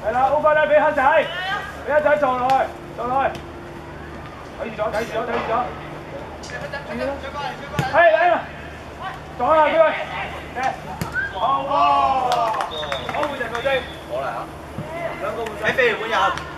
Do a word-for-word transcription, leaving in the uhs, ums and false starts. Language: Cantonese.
係啦，好快啦，俾黑仔，俾黑仔撞落去，撞落去，睇住咗，睇住咗，睇住咗。係嚟啦，撞啦佢，好，好，好換人球證，我嚟啊，兩個換。喺飛魚館入。